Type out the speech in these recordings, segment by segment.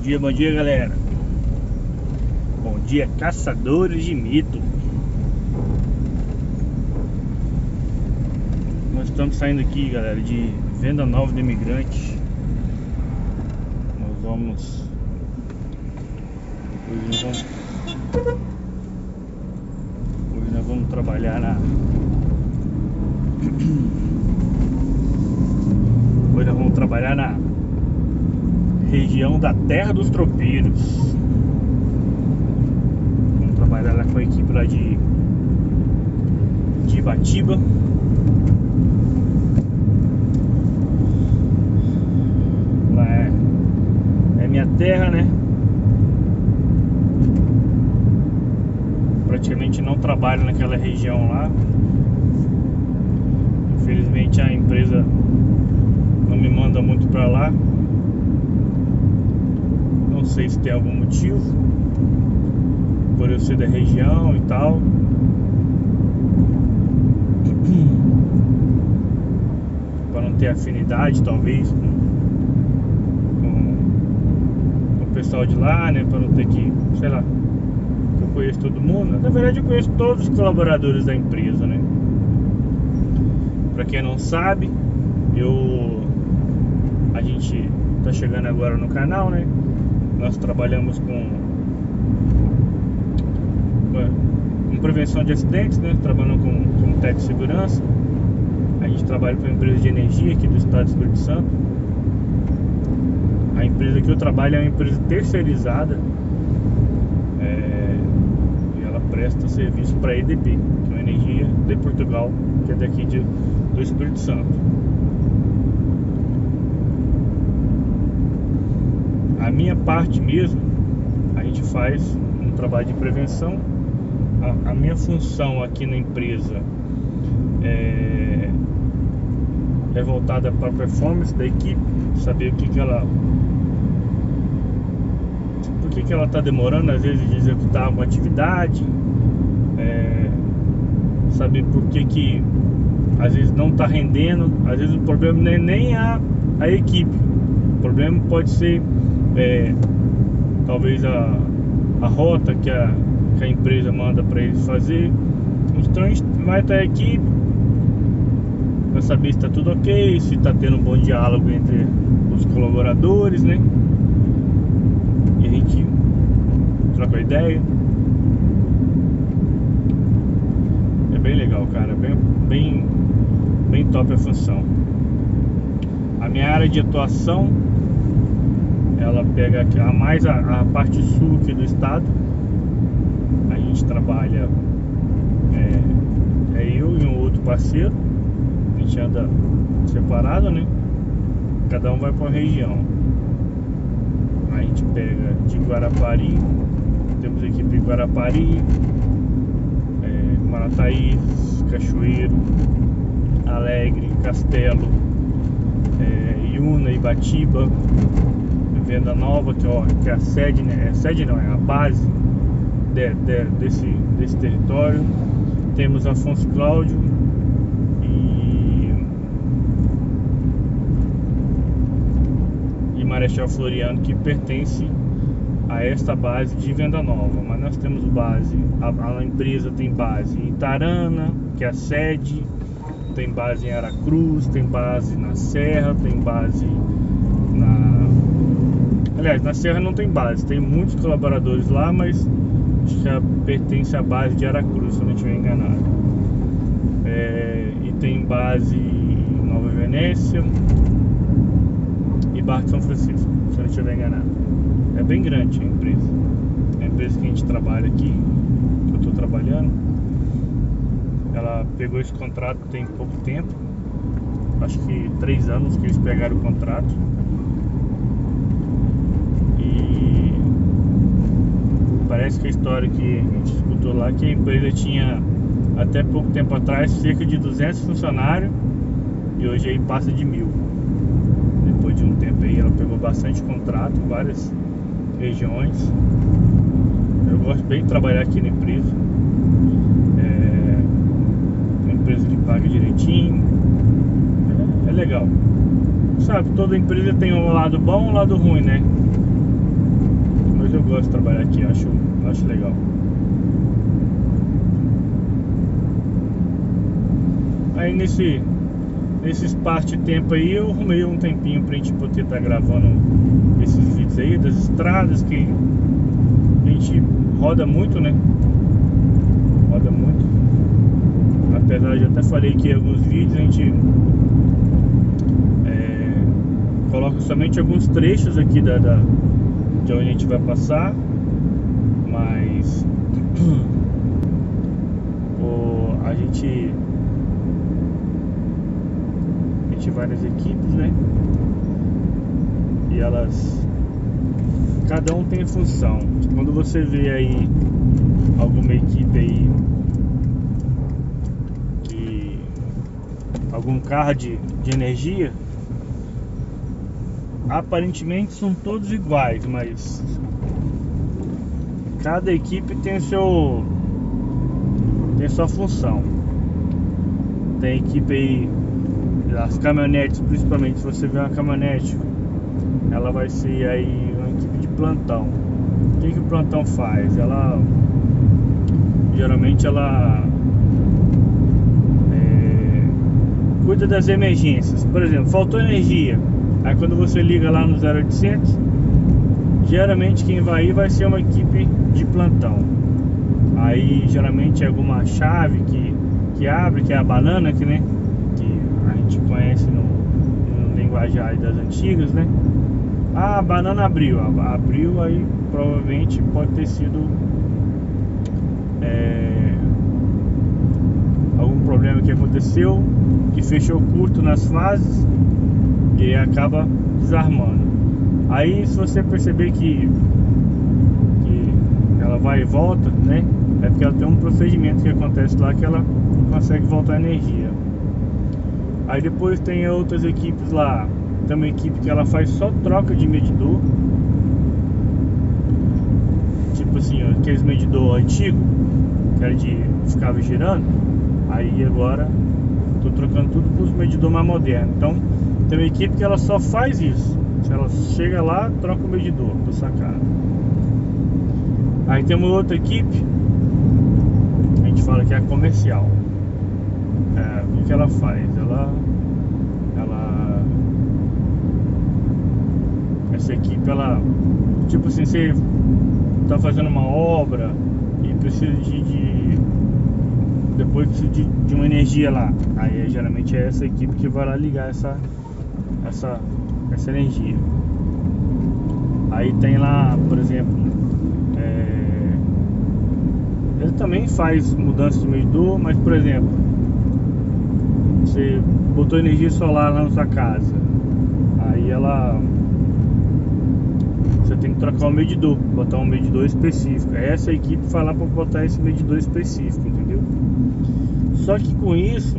bom dia galera. Bom dia, caçadores de mito. Nós estamos saindo aqui, galera, de Venda Nova do Imigrante. Hoje nós vamos trabalhar na região da Terra dos Tropeiros. Vamos trabalhar lá com a equipe lá de Ibatiba. Lá é minha terra, né? Praticamente não trabalho naquela região lá. Infelizmente a empresa não me manda muito pra lá. Não sei se tem algum motivo, por eu ser da região e tal. Para não ter afinidade, talvez, com o pessoal de lá, né? Para não ter que, sei lá, eu conheço todo mundo. Na verdade, eu conheço todos os colaboradores da empresa, né? Para quem não sabe, a gente tá chegando agora no canal, né? Nós trabalhamos com prevenção de acidentes, né? Trabalhando com técnico de segurança. A gente trabalha com uma empresa de energia aqui do estado do Espírito Santo. A empresa que eu trabalho é uma empresa terceirizada, e ela presta serviço para a EDP, que é uma energia de Portugal, que é daqui do Espírito Santo. A minha parte mesmo, a gente faz um trabalho de prevenção. A minha função aqui na empresa é voltada para a performance da equipe, saber por que ela está demorando às vezes de executar uma atividade, saber por que às vezes não está rendendo. Às vezes o problema não é nem a equipe, o problema pode ser talvez a rota que a empresa manda para eles fazer. Então a gente vai até a equipe para saber se está tudo ok, se está tendo um bom diálogo entre os colaboradores, né? E a gente troca ideia. É bem legal, cara, bem top a função. A minha área de atuação, ela pega aqui mais a parte sul aqui do estado. A gente trabalha, eu e um outro parceiro. A gente anda separado, né? Cada um vai para uma região. A gente pega de Guarapari, temos equipe em Guarapari, Marataízes, Cachoeiro, Alegre, Castelo, Iuna, Ibatiba, Venda Nova, que é a sede, né? É a base desse território. Temos Afonso Cláudio e Marechal Floriano, que pertence a esta base de Venda Nova. Mas nós temos base, a empresa tem base em Itarana, que é a sede, tem base em Aracruz, tem base na Serra, tem base aliás, na Serra não tem base, tem muitos colaboradores lá, mas acho que pertence à base de Aracruz, se eu não estiver enganado. E tem base em Nova Venécia e Barra de São Francisco, se eu não estiver enganado. É bem grande a empresa. É a empresa que a gente trabalha aqui, que eu estou trabalhando. Ela pegou esse contrato tem pouco tempo. Acho que 3 anos que eles pegaram o contrato. E parece que a história que a gente escutou lá, que a empresa tinha até pouco tempo atrás cerca de 200 funcionários e hoje aí passa de 1000. Depois de um tempo aí ela pegou bastante contrato em várias regiões. Eu gosto bem de trabalhar aqui na empresa. Uma empresa que paga direitinho. É legal. Sabe, toda empresa tem um lado bom e um lado ruim, né? gosto de trabalhar aqui, acho legal. Aí nesse espaço de tempo aí eu arrumei um tempinho pra gente poder estar gravando esses vídeos aí das estradas que a gente roda muito, né? Roda muito. Apesar de eu até falei que em alguns vídeos a gente coloca somente alguns trechos aqui de onde a gente vai passar, mas a gente vai nas equipes, né? E elas, cada um tem função. Quando você vê aí alguma equipe aí algum carro de energia, aparentemente são todos iguais, mas cada equipe tem sua função. Tem equipe aí, as caminhonetes, principalmente, se você vê uma caminhonete, ela vai ser aí uma equipe de plantão. O que o plantão faz? Geralmente cuida das emergências. Por exemplo, faltou energia, aí quando você liga lá no 0800, geralmente quem vai ir vai ser uma equipe de plantão. Aí geralmente é alguma chave que abre, que é a banana, que a gente conhece no linguajar das antigas, né? Ah, a banana abriu, aí provavelmente pode ter sido algum problema que aconteceu, que fechou curto nas fases e acaba desarmando. Aí se você perceber que ela vai e volta, né? É porque ela tem um procedimento que acontece lá que ela não consegue voltar a energia. Aí depois tem outras equipes lá. Tem uma equipe que ela faz só troca de medidor. Tipo assim, aqueles medidor antigo que era ficava girando. Aí agora tô trocando tudo para os medidor mais modernos. Então tem uma equipe que ela só faz isso. Se ela chega lá, troca o medidor do sacada. Aí tem uma outra equipe, a gente fala que é a comercial. O que ela faz? Essa equipe, tipo assim, você tá fazendo uma obra e precisa depois precisa de uma energia lá. Aí geralmente é essa equipe que vai lá ligar essa energia. Aí tem lá, por exemplo, ele também faz mudança de medidor, mas por exemplo, você botou energia solar lá na sua casa, aí você tem que trocar o medidor, botar um medidor específico. Essa equipe vai lá para botar esse medidor específico, entendeu? Só que com isso,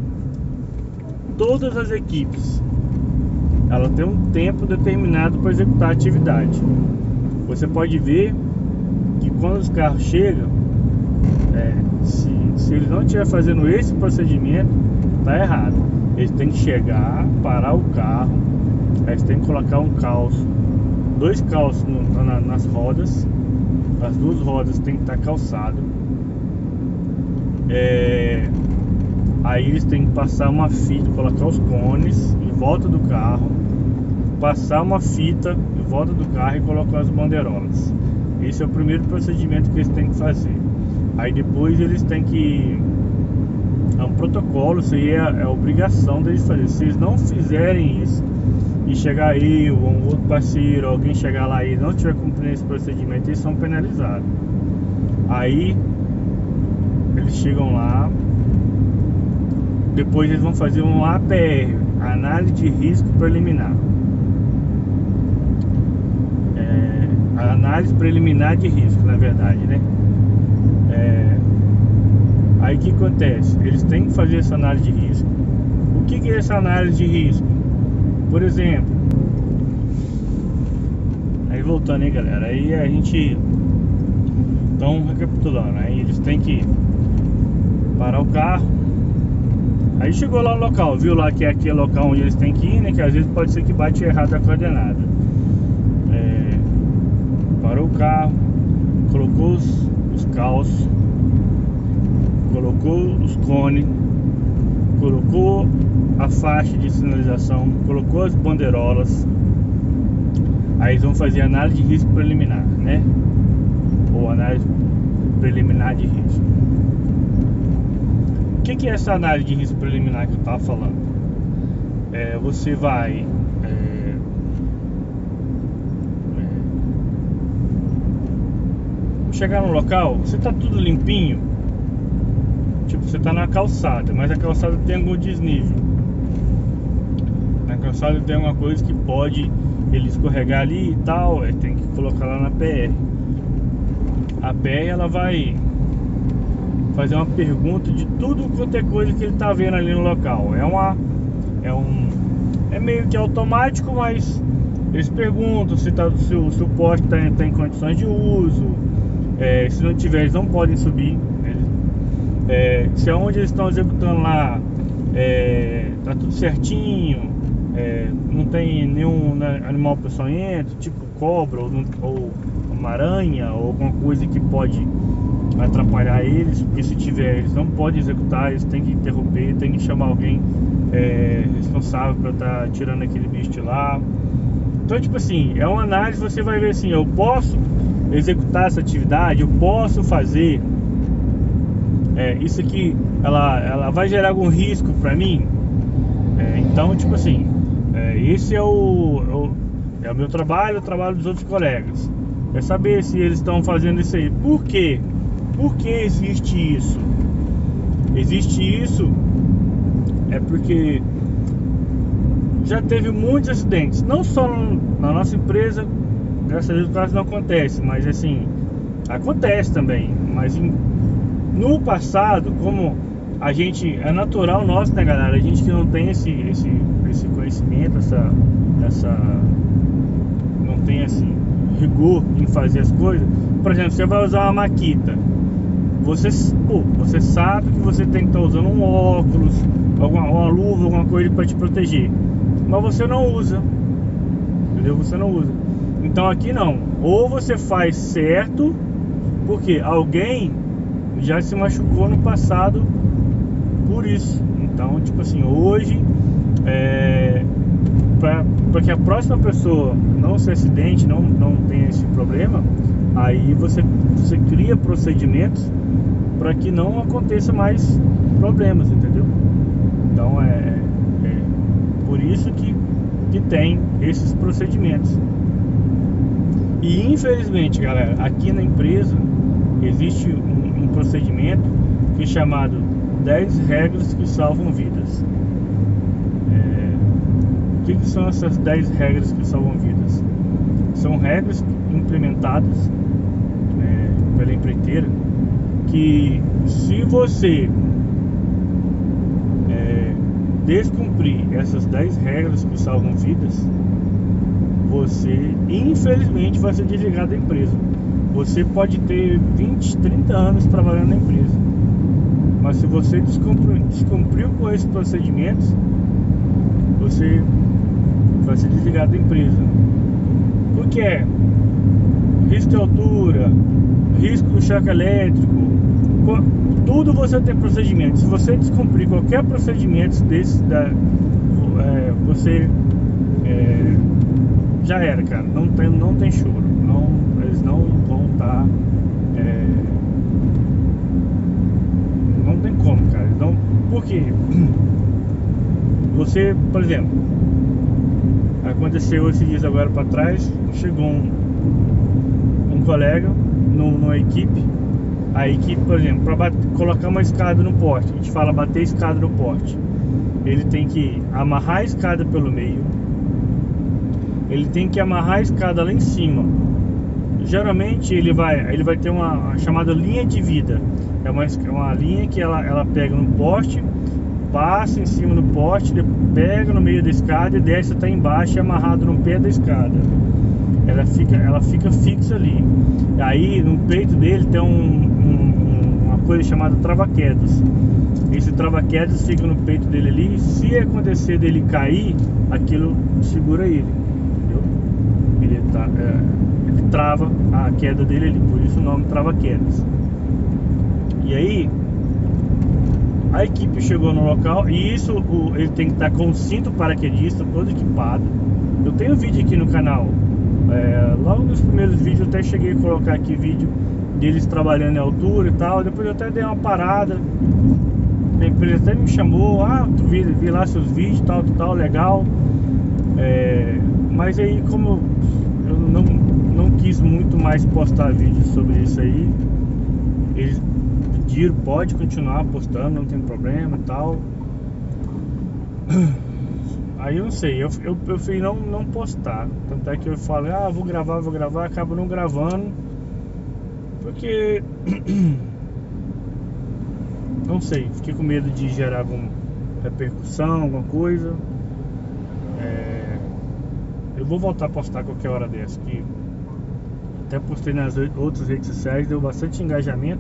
todas as equipes, ela tem um tempo determinado para executar a atividade. Você pode ver que quando os carros chegam, se eles não estiverem fazendo esse procedimento, tá errado. Eles têm que chegar, parar o carro, aí eles têm que colocar um calço, 2 calços nas rodas, as 2 rodas tem que estar calçado. Aí eles têm que passar uma fita, colocar os cones em volta do carro, passar uma fita em volta do carro e colocar as bandeirolas. Esse é o primeiro procedimento que eles têm que fazer. Aí depois eles têm que... é um protocolo, isso aí é obrigação deles fazer. Se eles não fizerem isso e chegar eu ou um outro parceiro, alguém chegar lá e não estiver cumprindo esse procedimento, eles são penalizados. Aí eles chegam lá, depois eles vão fazer um APR, análise de risco preliminar. A análise preliminar de risco, na verdade, né? Aí o que acontece? Eles têm que fazer essa análise de risco. O que é essa análise de risco? Por exemplo, aí voltando aí, galera, aí a gente, então recapitulando, aí eles têm que parar o carro. Aí chegou lá no local, viu lá que é aquele local onde eles têm que ir, né? Que às vezes pode ser que bate errado a coordenada. parou o carro, colocou os calços, colocou os cones, colocou a faixa de sinalização, colocou as bandeirolas. Aí eles vão fazer análise de risco preliminar, né? Ou análise preliminar de risco. O que é essa análise de risco preliminar que eu estava falando? Você vai chegar no local, você tá tudo limpinho. Tipo, você tá na calçada, mas a calçada tem algum desnível. Na calçada tem alguma coisa que pode ele escorregar ali e tal, tem que colocar lá na PR. A PR, ela vai fazer uma pergunta de tudo quanto é coisa que ele tá vendo ali no local. É meio que automático, mas eles perguntam se o poste tá em condições de uso. Se não tiver, eles não podem subir. Se aonde eles estão executando lá tá tudo certinho, não tem nenhum animal peçonhento, tipo cobra ou uma aranha ou alguma coisa que pode atrapalhar eles, porque se tiver, eles não podem executar, eles têm que interromper, tem que chamar alguém responsável para estar tirando aquele bicho de lá. Então, tipo assim, é uma análise. Você vai ver assim, eu posso executar essa atividade, eu posso fazer isso aqui, ela vai gerar algum risco para mim. Então, tipo assim, esse é o meu trabalho, o trabalho dos outros colegas. É saber se eles estão fazendo isso aí. Por quê? Por que existe isso? Existe isso porque já teve muitos acidentes, não só na nossa empresa, graças a Deus quase não acontece, mas assim, acontece também. Mas no passado, como a gente, é natural nosso, né, galera? A gente que não tem esse conhecimento, não tem esse rigor em fazer as coisas. Por exemplo, você vai usar uma maquita, você sabe que você tem que estar usando um óculos, uma luva, alguma coisa para te proteger, mas você não usa, entendeu? Você não usa. Então aqui não, ou você faz certo, porque alguém já se machucou no passado por isso. Então, tipo assim, hoje para que a próxima pessoa não se acidente, não tenha esse problema, aí você cria procedimentos para que não aconteça mais problemas, entendeu? Então por isso que tem esses procedimentos. E infelizmente, galera, aqui na empresa existe um procedimento que é chamado 10 regras que salvam vidas. O que são essas 10 regras que salvam vidas? São regras implementadas pela empreiteira, que se você descumprir essas 10 regras que salvam vidas, você infelizmente vai ser desligado da empresa. Você pode ter 20, 30 anos trabalhando na empresa, mas se você descumpriu com esses procedimentos, você vai ser desligado da empresa. O que é? Risco de altura, risco do choque elétrico, tudo você tem procedimento. Se você descumprir qualquer procedimento desse, você já era, cara. Não tem choro. Eles não vão estar. Não tem como, cara. Por quê? Você, por exemplo, aconteceu esses dias agora para trás, chegou um colega numa equipe. A equipe, por exemplo, para colocar uma escada no poste, a gente fala bater escada no poste, ele tem que amarrar a escada pelo meio, ele tem que amarrar a escada lá em cima. Geralmente ele vai ter uma chamada linha de vida. É uma linha que ela pega no poste, passa em cima do poste, pega no meio da escada e desce até embaixo, amarrado no pé da escada. Ela fica fixa ali. Aí no peito dele tem uma coisa chamada trava-quedas. Esse trava-quedas fica no peito dele ali. Se acontecer dele cair, aquilo segura ele, entendeu? Ele trava a queda dele ali, por isso o nome trava-quedas. E aí a equipe chegou no local, e isso ele tem que estar com o cinto paraquedista todo equipado. Eu tenho vídeo aqui no canal, logo nos primeiros vídeos eu até cheguei a colocar aqui vídeo deles trabalhando em altura e tal. Depois eu até dei uma parada, a empresa até me chamou, tu vi lá seus vídeos, tal, legal. Mas aí, como eu não quis muito mais postar vídeos sobre isso aí, eles pediram, pode continuar postando, não tem problema e tal. Aí eu não sei, eu preferi não postar. Tanto é que eu falei, vou gravar, acabo não gravando, porque não sei, fiquei com medo de gerar alguma repercussão, alguma coisa. Eu vou voltar a postar qualquer hora dessa, que até postei nas outras redes sociais, deu bastante engajamento.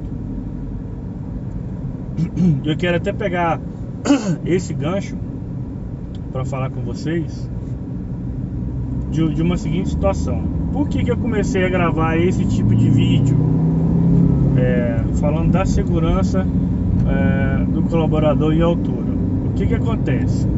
Eu quero até pegar esse gancho para falar com vocês de uma seguinte situação. Por que eu comecei a gravar esse tipo de vídeo falando da segurança do colaborador em altura? O que acontece?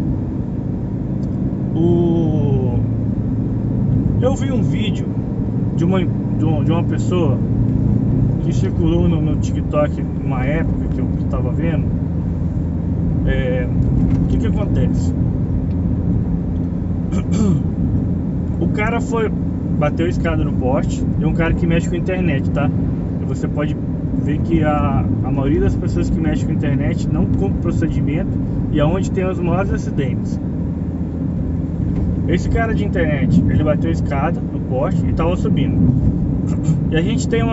Eu vi um vídeo de uma pessoa que circulou no TikTok numa época que eu estava vendo. O que acontece? O cara bateu a escada no poste. É um cara que mexe com a internet, tá? E você pode ver que a maioria das pessoas que mexem com a internet não cumpre o procedimento, e é onde tem os maiores acidentes. Esse cara de internet, ele bateu a escada no poste e estava subindo. E a gente tem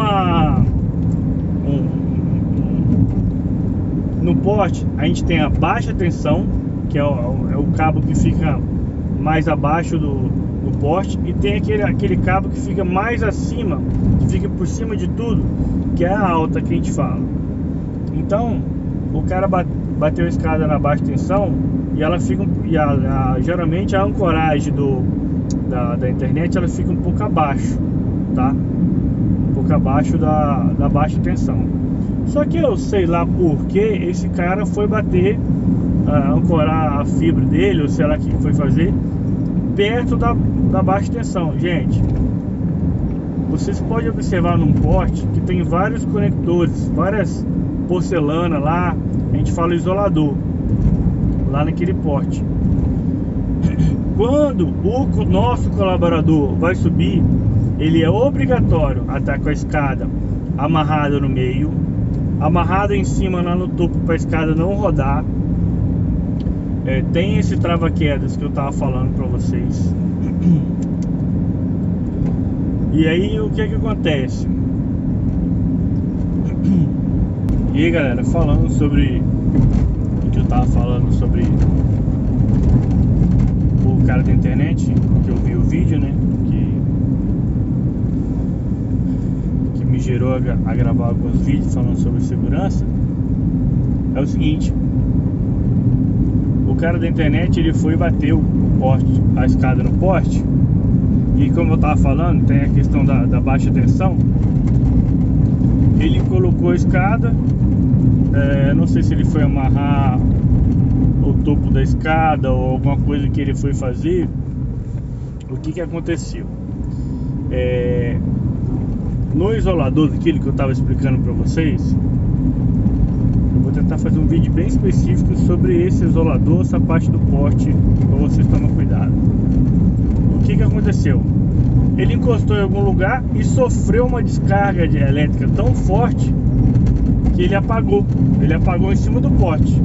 no poste, a gente tem a baixa tensão, que é o cabo que fica mais abaixo do poste, e tem aquele cabo que fica mais acima, que fica por cima de tudo, que é a alta que a gente fala. Então, o cara bateu a escada na baixa tensão, e ela fica, geralmente a ancoragem da internet, ela fica um pouco abaixo, tá? Um pouco abaixo da baixa tensão. Só que eu sei lá por que esse cara foi bater, ancorar a fibra dele, ou sei lá o que foi fazer, perto da baixa tensão. Gente, vocês podem observar num poste que tem vários conectores, várias porcelana lá, a gente fala isolador, lá naquele poste. Quando o nosso colaborador vai subir, ele é obrigatório a estar com a escada amarrada no meio, amarrada em cima lá no topo para a escada não rodar. Tem esse trava-quedas que eu tava falando para vocês. E aí o que acontece? E aí, galera, falando sobre o que eu tava falando sobre o cara da internet, que eu vi o vídeo, né, que me gerou a gravar alguns vídeos falando sobre segurança. É o seguinte: o cara da internet, ele foi e bateu a escada no poste, e como eu tava falando, tem a questão da baixa tensão. Ele colocou a escada, não sei se ele foi amarrar o topo da escada ou alguma coisa que ele foi fazer. O que aconteceu? No isolador daquele que eu tava explicando para vocês, eu vou tentar fazer um vídeo bem específico sobre esse isolador, essa parte do poste, para vocês tomarem cuidado. O que aconteceu? Ele encostou em algum lugar e sofreu uma descarga elétrica tão forte que ele apagou em cima do poste.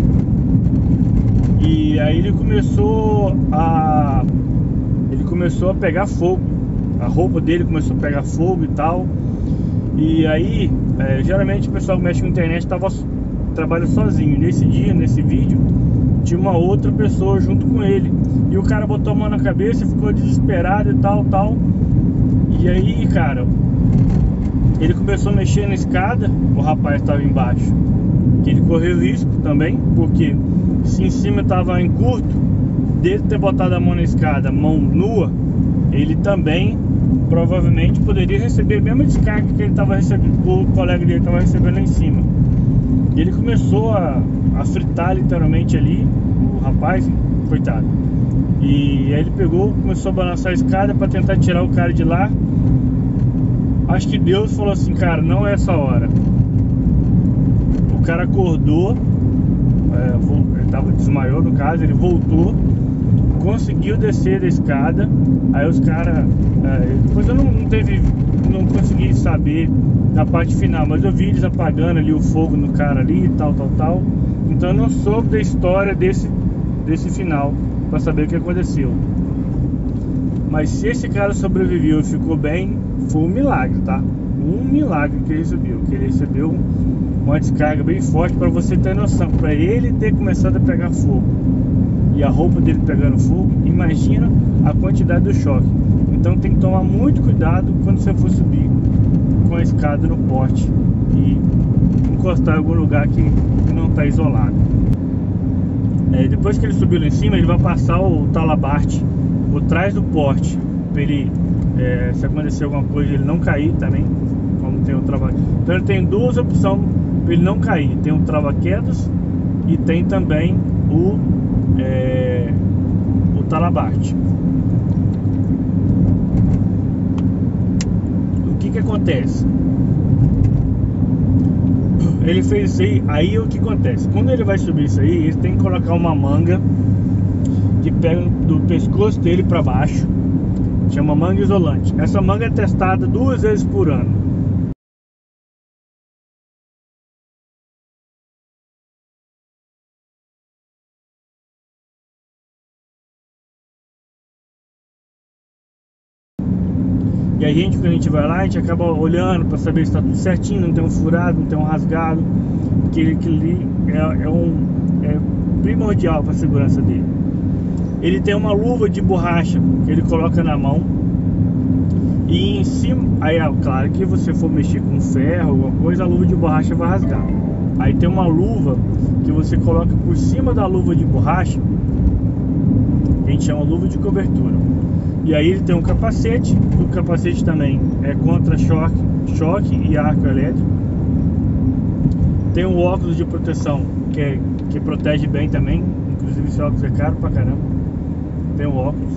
E aí ele começou a pegar fogo. A roupa dele começou a pegar fogo e tal. E aí, geralmente o pessoal que mexe com internet trabalha sozinho. Nesse dia, nesse vídeo, tinha uma outra pessoa junto com ele. E o cara botou a mão na cabeça e ficou desesperado e tal. E aí, cara, ele começou a mexer na escada. O rapaz estava embaixo, que ele correu risco também, porque se em cima estava em curto, dele ter botado a mão na escada, mão nua, ele também provavelmente poderia receber a mesma descarga que ele estava recebendo, o colega dele estava recebendo lá em cima. E ele começou a fritar literalmente ali, o rapaz, coitado. E aí ele pegou, começou a balançar a escada para tentar tirar o cara de lá. Acho que Deus falou assim, cara, não é essa hora. O cara acordou, ele desmaiou no caso, ele voltou, conseguiu descer da escada. Aí os caras, depois eu não consegui saber na parte final, mas eu vi eles apagando ali o fogo no cara ali e tal. Então eu não soube da história desse final para saber o que aconteceu. Mas se esse cara sobreviveu e ficou bem, foi um milagre, tá? Um milagre que ele recebeu uma descarga bem forte, para você ter noção, para ele ter começado a pegar fogo e a roupa dele pegando fogo, imagina a quantidade do choque. Então tem que tomar muito cuidado quando você for subir com a escada no porte e encostar em algum lugar que não está isolado. Depois que ele subiu lá em cima, ele vai passar o talabarte por trás do porte, para ele, se acontecer alguma coisa, ele não cair também, como tem o trava-quedas. Então ele tem duas opções para ele não cair: tem o trava-quedas e tem também o talabarte. O que acontece? Ele fez isso aí o que acontece? Quando ele vai subir isso aí, ele tem que colocar uma manga que pega do pescoço dele para baixo, chama manga isolante. Essa manga é testada 2 vezes por ano. E a gente, quando a gente vai lá, a gente acaba olhando para saber se está tudo certinho, não tem um furado, não tem um rasgado, porque aquilo ali é primordial para a segurança dele. Ele tem uma luva de borracha que ele coloca na mão, e em cima, aí claro que você for mexer com ferro, alguma coisa, a luva de borracha vai rasgar. Aí tem uma luva que você coloca por cima da luva de borracha, que a gente chama luva de cobertura. E aí ele tem um capacete, o capacete também é contra choque e arco elétrico. Tem um óculos de proteção que protege bem também, inclusive esse óculos é caro pra caramba. Tem um óculos.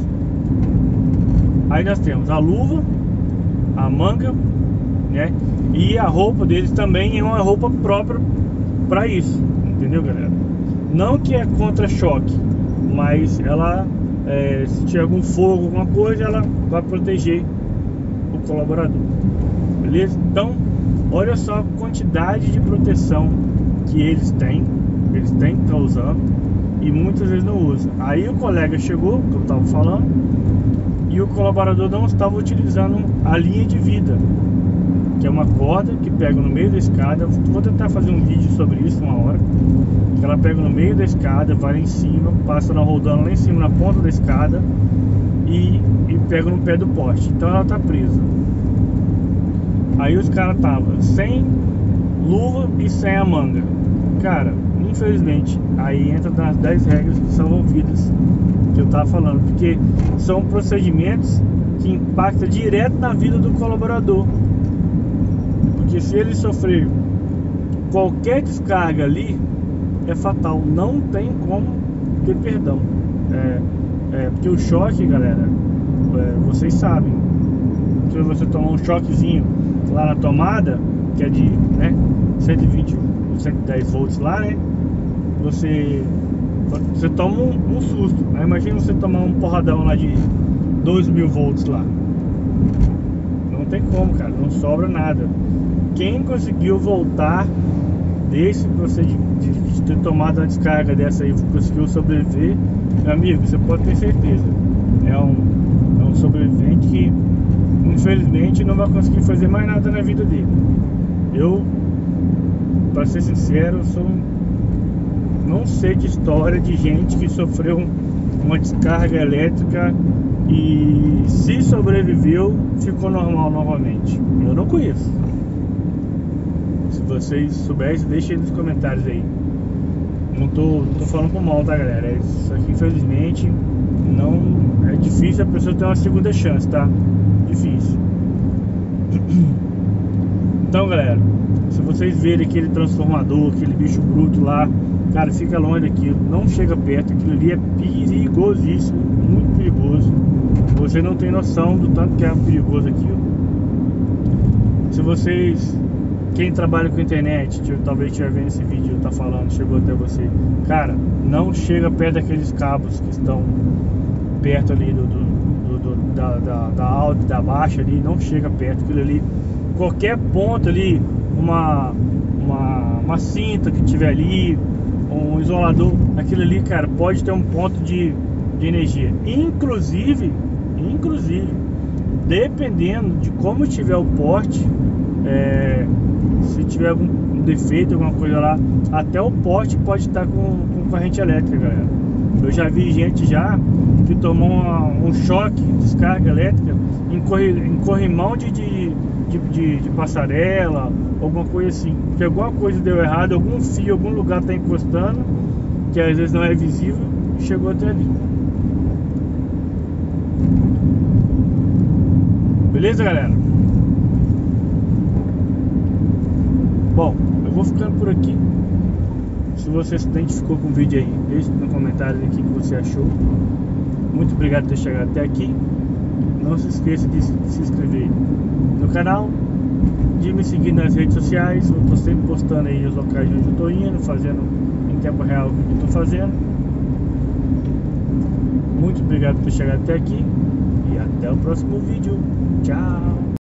Aí nós temos a luva, a manga, né? E a roupa deles também é uma roupa própria para isso, entendeu, galera? Não que é contra choque, mas ela, se tiver algum fogo, alguma coisa, ela vai proteger o colaborador, beleza? Então, olha só a quantidade de proteção que eles têm que estar usando, e muitas vezes não usam. Aí o colega chegou, que eu estava falando, e o colaborador não estava utilizando a linha de vida, que é uma corda que pega no meio da escada. Vou tentar fazer um vídeo sobre isso uma hora. Que ela pega no meio da escada, vai lá em cima, passa rodando lá em cima na ponta da escada e pega no pé do poste. Então ela tá presa. Aí os caras estavam sem luva e sem a manga. Cara, infelizmente, aí entra nas 10 regras que são ouvidas, que eu tava falando, porque são procedimentos que impactam direto na vida do colaborador. Porque se ele sofrer qualquer descarga ali, é fatal, não tem como ter perdão. Porque o choque, galera, vocês sabem, se você tomar um choquezinho lá na tomada, que é de 120, 110 volts lá, né? Você toma um susto. Aí imagina você tomar um porradão lá de 2.000 volts lá. Não tem como, cara, não sobra nada. Quem conseguiu voltar desse procedimento, de ter tomado uma descarga dessa aí, conseguiu sobreviver, meu amigo, você pode ter certeza, é um sobrevivente que infelizmente não vai conseguir fazer mais nada na vida dele. Eu, pra ser sincero, não sei de história de gente que sofreu uma descarga elétrica e se sobreviveu, ficou normal novamente. Eu não conheço. Se vocês souberem, deixem aí nos comentários aí. Não tô falando por mal, tá, galera? Isso aqui, infelizmente, não é difícil a pessoa ter uma segunda chance, tá? difícil. Então, galera, se vocês verem aquele transformador, aquele bicho bruto lá, cara, fica longe daquilo, não chega perto. Aquilo ali é perigosíssimo, muito perigoso. Você não tem noção do tanto que é perigoso aquilo. Se vocês, quem trabalha com internet, talvez estiver vendo esse vídeo, tá falando, chegou até você, cara, não chega perto daqueles cabos que estão perto ali da alta e da baixa ali, não chega perto. Aquilo ali, qualquer ponto ali, uma cinta que tiver ali, um isolador, aquilo ali, cara, pode ter um ponto de energia. Inclusive, dependendo de como tiver o porte, se tiver algum defeito, alguma coisa lá, até o porte pode estar com corrente elétrica, galera. Eu já vi gente que tomou um choque, descarga elétrica em corrimão de passarela, alguma coisa assim, que alguma coisa deu errado, algum fio, algum lugar está encostando, que às vezes não é visível, e chegou até ali. Beleza, galera? Bom, eu vou ficando por aqui. Se você se identificou com o vídeo aí, deixe no comentário aqui o que você achou. Muito obrigado por ter chegado até aqui. Não se esqueça de se inscrever no canal, de me seguir nas redes sociais. Eu estou sempre postando aí os locais onde eu estou indo, fazendo em tempo real o que eu estou fazendo. Muito obrigado por ter chegado até aqui e até o próximo vídeo. Tchau!